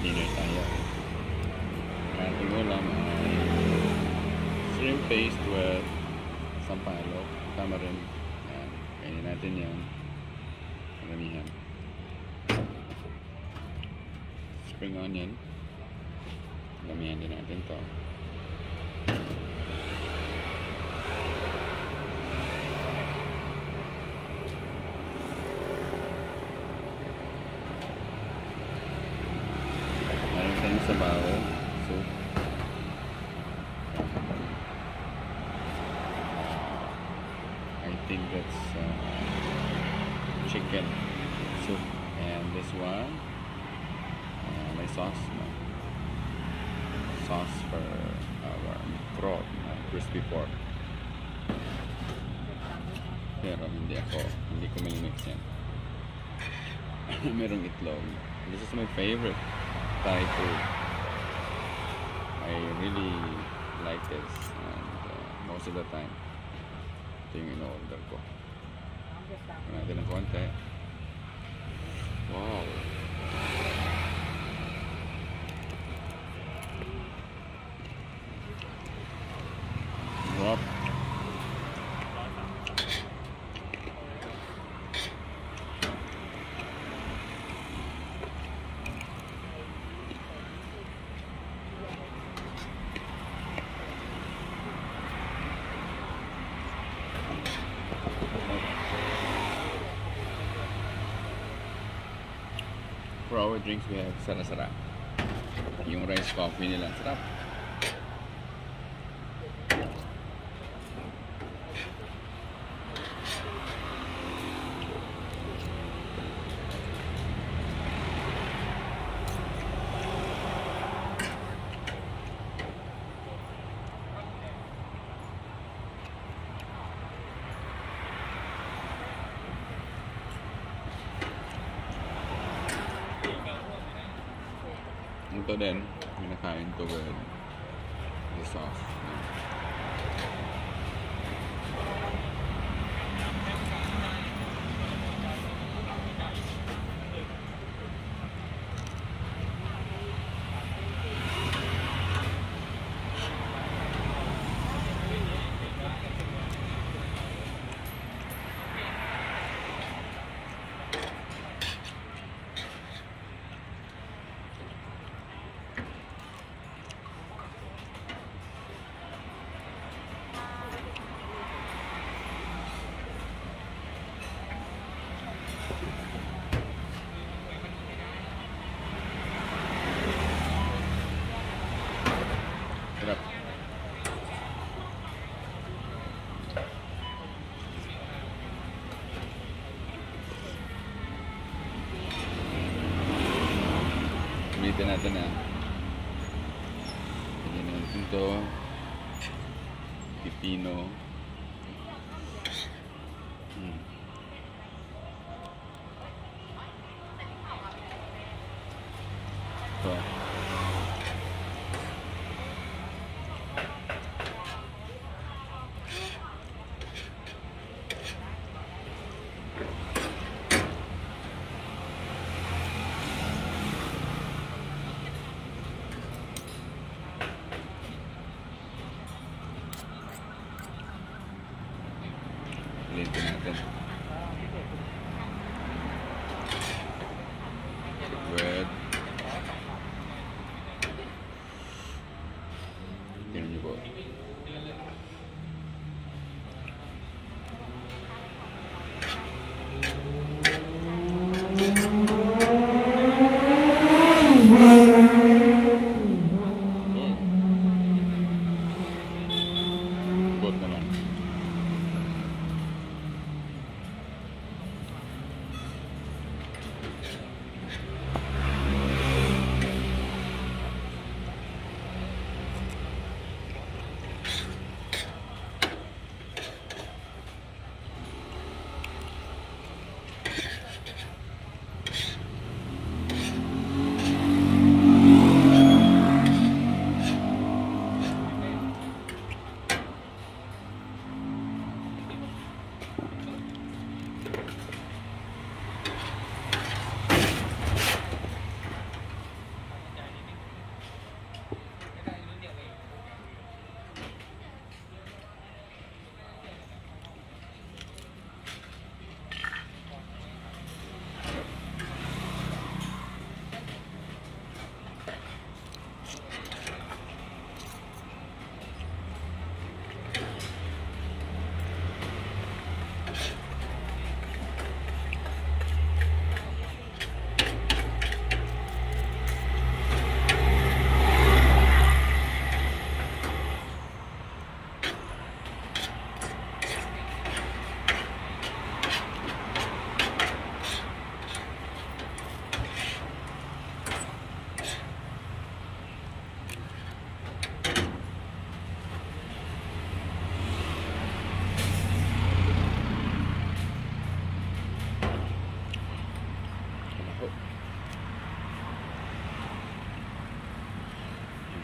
dinner tayo. Ang ating ulam ay shrimp paste with sampalok, tamarind. Yan. Kainin natin yan. Maramihan. Spring onion. Maramihan din natin to. Mayroon tayong sabaw. Soup. I think that's chicken soup. And this one, may sauce. No? Sauce for our crab, crispy pork. Pero hindi ko malimix yan. Merong itlog. This is my favorite Thai food. I really like this, and most of the time ito yung in-order ko. Gawin natin ng konti. Wow! Wow! For our drinks, we have sara-sara. Yung rice coffee nila, sarap. Ito din, pinakain to with the sauce. Sarap. Ulitin natin na. Piliin natin ito. Pipino. Ito. Ulitin natin. Bread. Tingnan niyo po. Bot naman.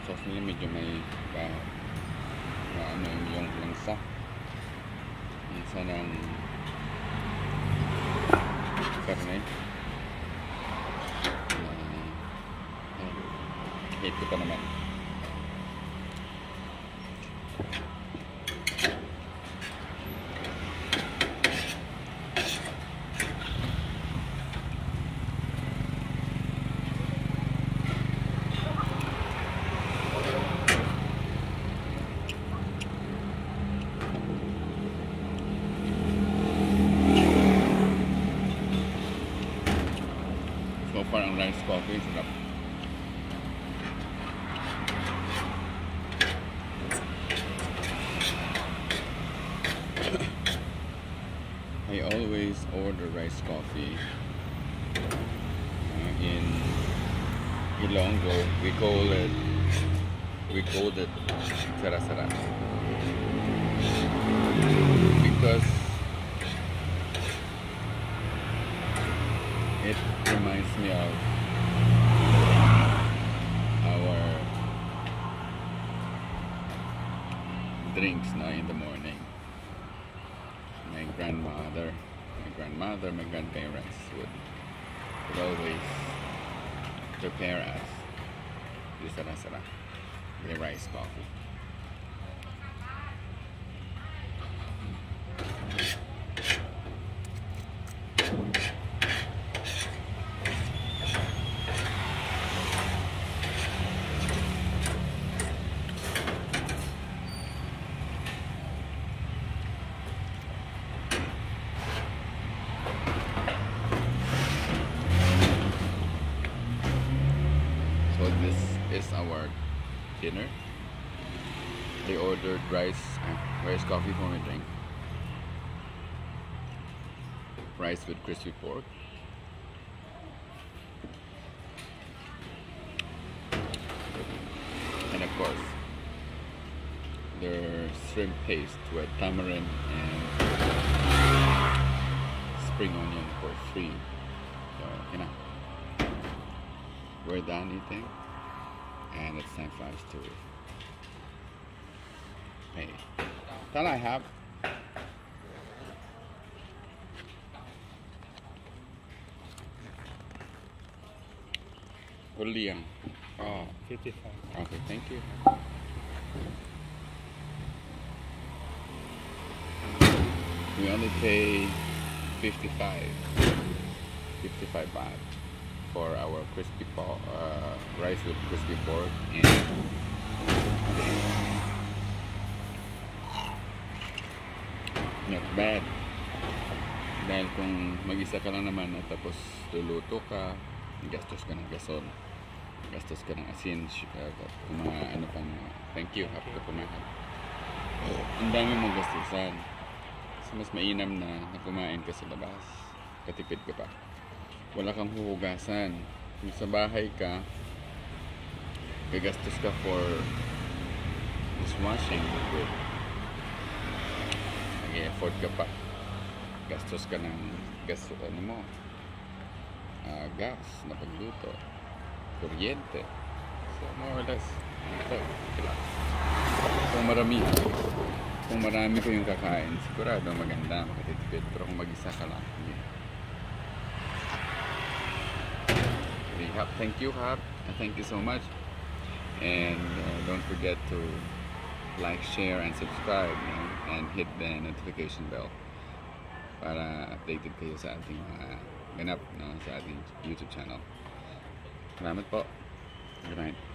sauce nila medyo may ano yung lansa. Isa ng karne. Hate ko pa naman. So far ang rice coffee sarap. I always order rice coffee in Ilonggo. We call it sara-sara because it reminds me of our drinks now in the morning. My grandmother, my grandparents would always prepare us this sara-sara, the rice coffee. So this is our dinner. They ordered rice coffee for my drink. Rice with crispy pork. And of course, their shrimp paste with tamarind and spring onion for free. So, you know. We're done eating, and it's time for us to pay. Can I have? Uliang. Oh, 55. okay, thank you. We only pay 55 baht for our crispy pork, rice with crispy pork and not bad. Dahil kung mag-isa ka lang naman at tapos luluto ka, gastos ka ng gason, gastos ka ng asin, kung mga ano pang thank you, happy ka pumahat. Ang dami mong gastusan. So, mas mainam na kumain ka sa labas, katipid ka pa. Wala kang huhugasan. Kung sa bahay ka, gagastos ka for dishwashing liquid. Nag-e-effort ka pa. Gastos ka ng gas na pagluto, kuryente. So more or less, ito, kung marami ko yung kakain, sigurado maganda, makatitipid. Pero kung mag-isa ka lang, hindi. Thank you, Hap. Thank you so much. And don't forget to like, share, and subscribe, and hit the notification bell para updated kayo sa ating mga ganap, sa ating YouTube channel. Salamat po. Good night.